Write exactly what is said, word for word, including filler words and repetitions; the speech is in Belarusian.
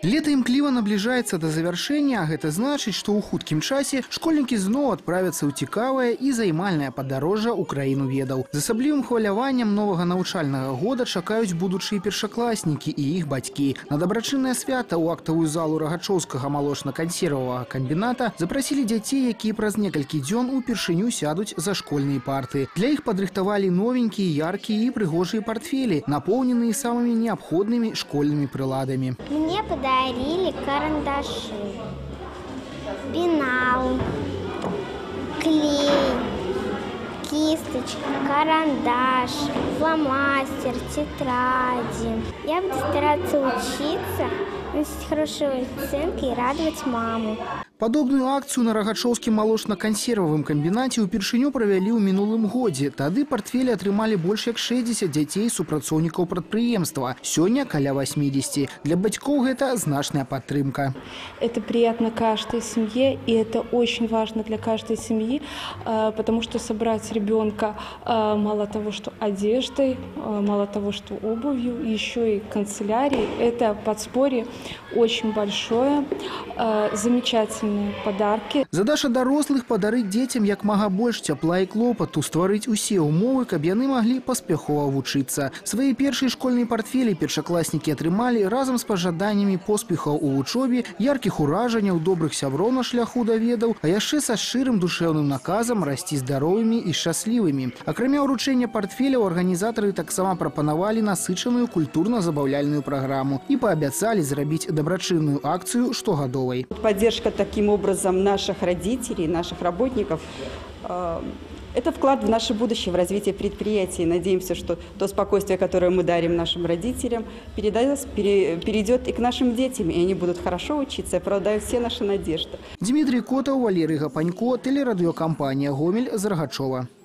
Лето імкліва наближаецца да завяршэння, а гэта значыць, што ў хуткім часе школьнікі зноў адправяцца ў цікавае і займальнае падарожжа ў краіну ведаў. З асаблівым хваляваннем новага навучальнага года чакаюць будучыя першакласнікі і іх бацькі. На дабрачыннае свята ў актавую залу Рагачоўскага малочна-кансервавага камбіната запрасілі дзяцей, якія праз некалькі дзён упершыню сядуць за школьныя парты. Для іх падрыхтавалі новенькія, яркія і прыгожыя партфелі, напоўненыя самымі неабходнымі школьнымі прыладамі. Мне подарили карандаши, пенал, клей, кисточка, карандаш, фломастер, тетради. Я буду стараться учиться, носить хорошие оценки и радовать маму. Падобную акцыю на Рагачоўскім малочна-кансервавым камбінаце ўпершыню правялі ў мінулым годзе. Тады партфелі атрымалі больш як шэсцьдзесят дзяцей супрацоўнікаў прадпрыемства. Сёння каля восьмидесяти. Для бацькоў гэта значная падтрымка. Это приятно каждой семье, и это очень важно для каждой семьи, потому что собрать ребенка мало того, что одеждой, мало того, что обувью, еще и канцелярией, это подспорье очень большое, замечательно. Подарки. Задача дарослых падарыць дзецям як мага больш цяпла і клопату, стварыць усе ўмовы, каб яны маглі паспяхова вучыцца. Свае першыя школьныя партфелі першакласнікі атрымалі разам з пажаданнямі поспехаў у вучобе, яркіх уражанняў, добрых сяброў на шляху да ведаў, а яшчэ са шчырым душэўным наказам расці здаровымі і шчаслівымі. Акрамя ўручэння партфеляў, арганізатары таксама прапанавалі насычаную культурна-забаўляльную праграму і паабяцалі зрабіць дабрачынную акцыю штогадовай. Поддержка таким образом наших родителей, наших работников – это вклад в наше будущее, в развитие предприятий. Надеемся, что то спокойствие, которое мы дарим нашим родителям, перейдет и к нашим детям, и они будут хорошо учиться, оправдают все наши надежды. Дмитрий Котов, Валерий Гапанько, телерадиокомпания «Гомель», Рагачова.